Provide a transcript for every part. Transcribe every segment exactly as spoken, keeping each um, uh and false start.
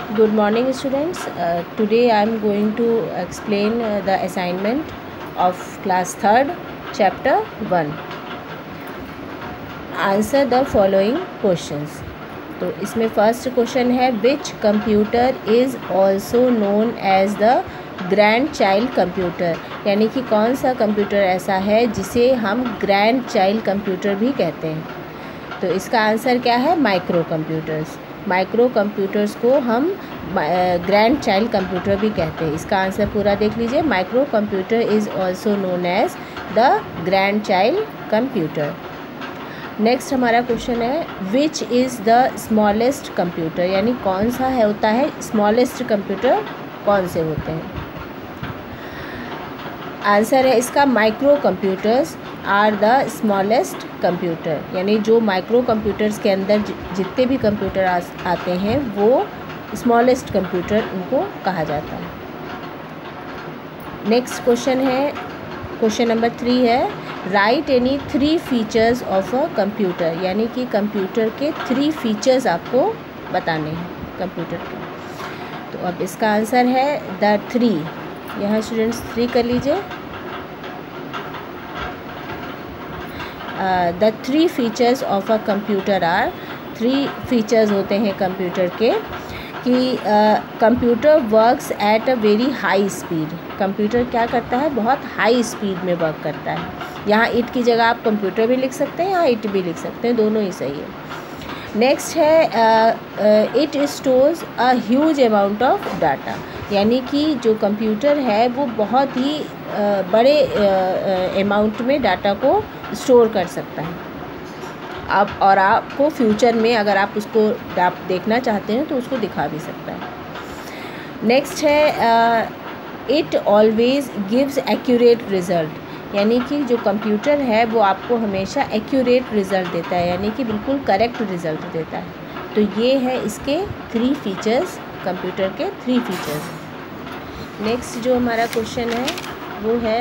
Good morning students. Uh, today I am going to explain uh, the assignment of class third chapter one. Answer the following questions. तो इसमें first question है which computer is also known as the grand child computer, यानी कि कौन सा computer ऐसा है जिसे हम ग्रैंड चाइल्ड कंप्यूटर भी कहते हैं। तो इसका आंसर क्या है, माइक्रो कंप्यूटर्स। माइक्रो कंप्यूटर्स को हम ग्रैंड चाइल्ड कंप्यूटर भी कहते हैं। इसका आंसर पूरा देख लीजिए, micro computer is also known as the grand child computer. Next हमारा क्वेश्चन है which is the smallest computer, यानी कौन सा है होता है स्मॉलेस्ट कंप्यूटर, कौन से होते हैं। आंसर है इसका micro computers are the smallest computer, यानी जो माइक्रो कंप्यूटर्स के अंदर जितने भी कंप्यूटर आ, आते हैं वो स्मॉलेस्ट कंप्यूटर उनको कहा जाता है। नेक्स्ट क्वेश्चन है, क्वेश्चन नंबर थ्री है write any three features of a computer, यानी कि कंप्यूटर के थ्री फीचर्स आपको बताने हैं कंप्यूटर के। तो अब इसका आंसर है द थ्री, यहाँ स्टूडेंट्स थ्री कर लीजिए। The three features of a computer are, three features होते हैं कंप्यूटर के कि computer works at a very high speed. Computer क्या करता है, बहुत हाई स्पीड में वर्क करता है। यहाँ इट की जगह आप कंप्यूटर भी लिख सकते हैं, यहाँ इट भी लिख सकते हैं, दोनों ही सही है। नेक्स्ट है it stores a huge amount of data, यानी कि जो कंप्यूटर है वो बहुत ही uh, बड़े अमाउंट uh, में डाटा को स्टोर कर सकता है। आप और आपको फ्यूचर में अगर आप उसको आप देखना चाहते हैं तो उसको दिखा भी सकता है। नेक्स्ट है it always gives accurate result, यानी कि जो कंप्यूटर है वो आपको हमेशा एक्यूरेट रिज़ल्ट देता है, यानी कि बिल्कुल करेक्ट रिज़ल्ट देता है। तो ये है इसके थ्री फीचर्स, कंप्यूटर के थ्री फीचर्स। नेक्स्ट जो हमारा क्वेश्चन है वो है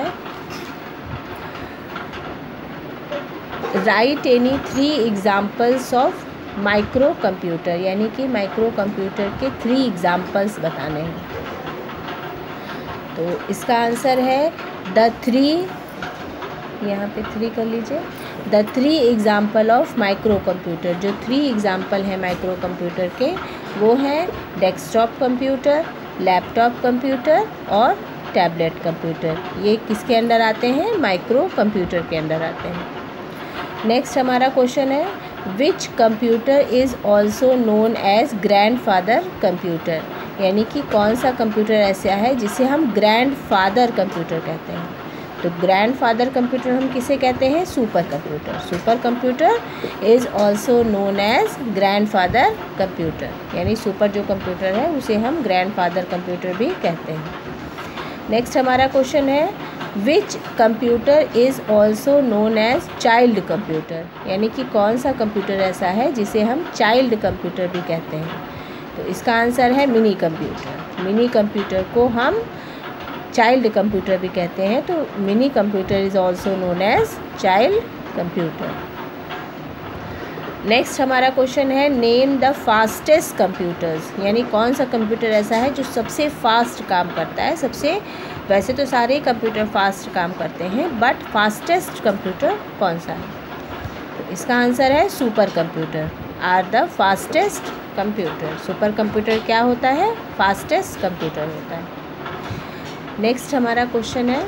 write any three examples of micro computer, यानी कि माइक्रो कंप्यूटर के थ्री एग्जाम्पल्स बताने हैं। तो इसका आंसर है द थ्री, यहाँ पे थ्री कर लीजिए, the three example of micro computer. जो थ्री एग्जाम्पल हैं माइक्रो कंप्यूटर के वो हैं डेस्कटॉप कंप्यूटर, लैपटॉप कंप्यूटर और टैबलेट कंप्यूटर। ये किसके अंदर आते हैं, माइक्रो कंप्यूटर के अंदर आते हैं। नेक्स्ट हमारा क्वेश्चन है which computer is also known as grand father computer, यानी कि कौन सा कंप्यूटर ऐसा है जिसे हम ग्रैंड फादर कंप्यूटर कहते हैं। तो ग्रैंड फादर कंप्यूटर हम किसे कहते हैं, super computer. Super computer is also known as grand father computer, यानी सुपर जो कंप्यूटर है उसे हम ग्रैंड फादर कंप्यूटर भी कहते हैं। नेक्स्ट हमारा क्वेश्चन है which computer is also known as child computer, यानी कि कौन सा कंप्यूटर ऐसा है जिसे हम चाइल्ड कंप्यूटर भी कहते हैं। तो इसका आंसर है मिनी कंप्यूटर। मिनी कंप्यूटर को हम चाइल्ड कंप्यूटर भी कहते हैं, तो mini computer is also known as child computer. Next हमारा क्वेश्चन है नेम द फास्टेस्ट कंप्यूटर्स, यानी कौन सा कंप्यूटर ऐसा है जो सबसे फास्ट काम करता है। सबसे, वैसे तो सारे कंप्यूटर फास्ट काम करते हैं बट फास्टेस्ट कंप्यूटर कौन सा है। तो इसका आंसर है super computer are the fastest computer. Super computer क्या होता है, फास्टेस्ट कंप्यूटर होता है। नेक्स्ट हमारा क्वेश्चन है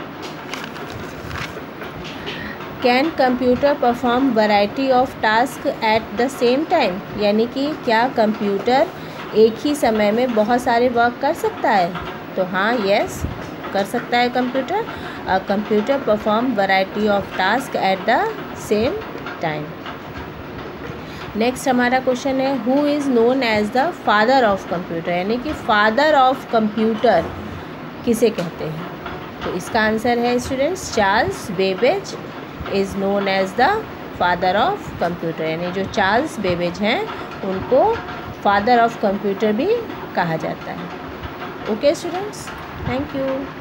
can computer perform variety of task at the same time, यानी कि क्या कंप्यूटर एक ही समय में बहुत सारे वर्क कर सकता है। तो हाँ, यस कर सकता है computer. A computer perform variety of task at the same time. Next हमारा क्वेश्चन है who is known as the father of computer, यानी कि फादर ऑफ कंप्यूटर किसे कहते हैं। तो इसका आंसर है students Charles Babbage is known as the father of computer, यानी जो चार्ल्स बेबेज हैं उनको फादर ऑफ कंप्यूटर भी कहा जाता है। Okay students, thank you.